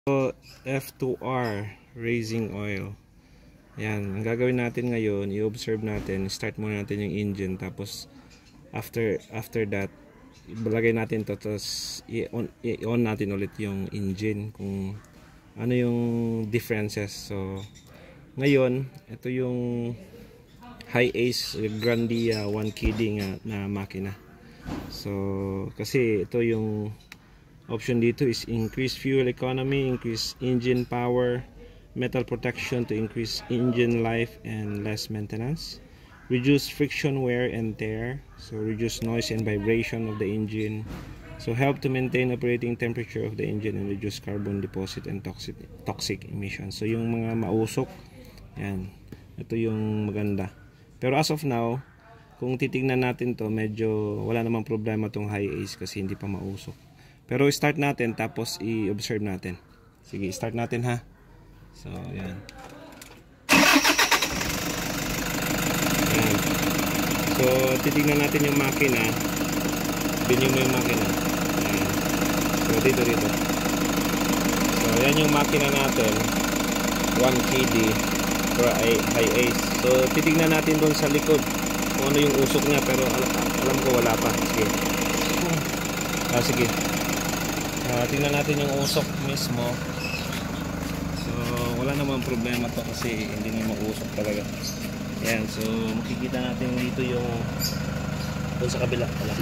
So, F2R raising oil. Yan, ang gagawin natin ngayon, i-observe natin, start muna natin yung engine, tapos after that, ilagay natin to, tapos i-on natin ulit yung engine kung ano yung differences. So ngayon, ito yung high ace Grandia 1 kd na makina. So kasi ito yung option dito is increase fuel economy, increase engine power, metal protection to increase engine life and less maintenance, reduce friction wear and tear, so reduce noise and vibration of the engine, so help to maintain operating temperature of the engine and reduce carbon deposit and toxic emissions. So yung mga mausok, yan, ito yung maganda. Pero as of now, kung titingnan natin to, medyo wala namang problema tong high ace kasi hindi pa mausok. Pero start natin tapos i-observe natin. Sige, start natin ha. So, yan. Yan. So, titignan natin yung makina. Binyo mo yung makina. Yan. So, dito. So, yan yung makina natin. 1 kd for high ace. So, titignan natin doon sa likod kung ano yung usok niya. Pero alam ko wala pa. Sige. Sige. Tingnan natin yung usok mismo. Wala namang problema to kasi hindi na mag-usok talaga. Yan, so makikita natin dito yung doon sa kabila pala.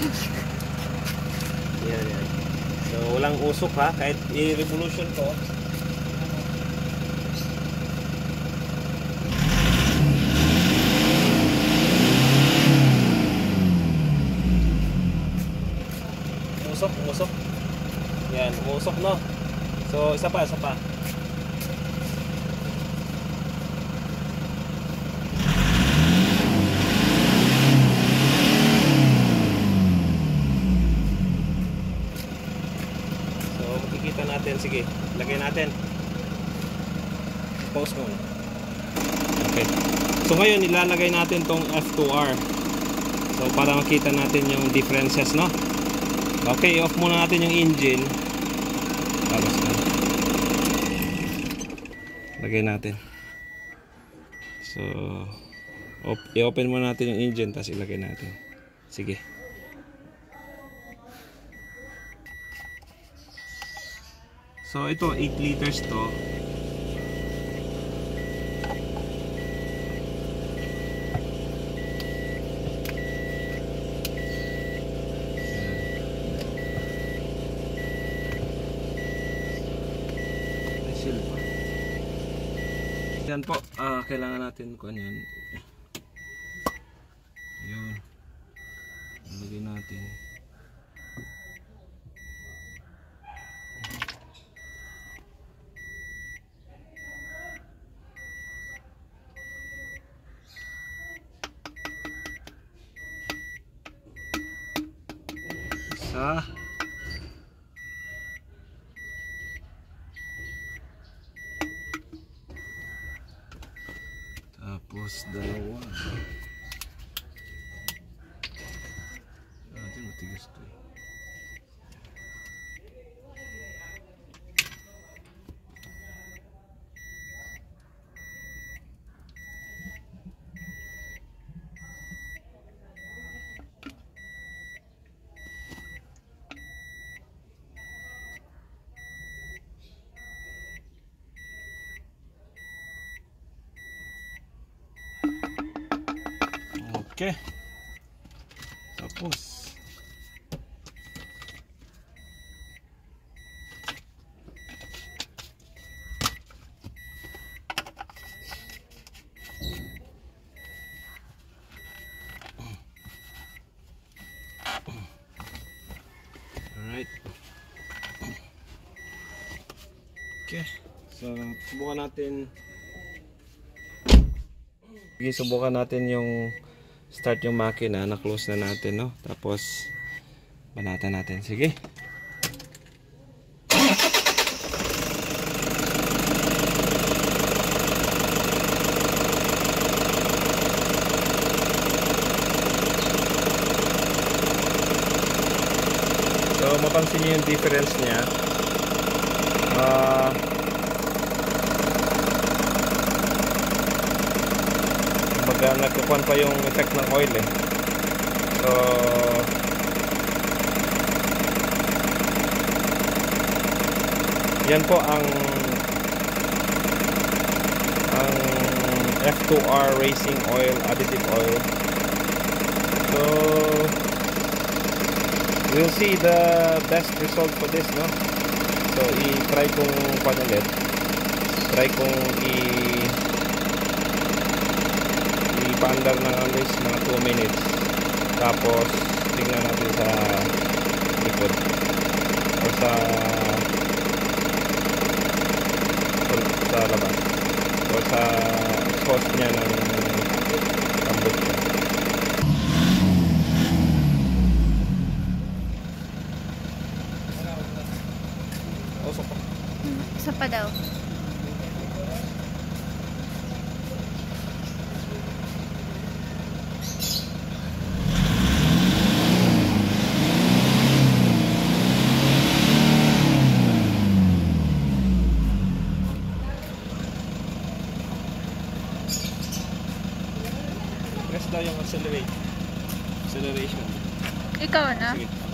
Yan. So walang usok ha, kahit i-revolution to. Umusok. Yan, umusok no. So isa pa. Makikita natin, sige, lagay natin. Pause muna. Okay. So ngayon ilalagay natin tong F2R. So para makita natin yung differences, no? Okay, off muna natin yung engine. Tapos lagay natin. So i-open muna natin yung engine tapos ilagay natin. Sige. So ito 8 liters to. Yan po, kailangan natin kuan yan. Ayun. Ilagay natin. Isa. Tapos dalawa. Natin matigas to eh. Okay. Tapos alright. Okay. So subukan natin yung start yung makina, na-close na natin, no? Tapos banatan natin. Sige. So mapansin niyo yung difference niya. nagkukuhan pa yung effect ng oil eh. So yan po ang F2R Racing Oil, Additive Oil. So we'll see the best result for this, no? So i-try kong panulit. Try kong i-paandar ng at least mga 2 minutes. Tapos tingnan natin sa likod or sa labas or sa exhaust niya ng combustion. Isa pa daw. Press daw yung acceleration. Ikaw na? Sige.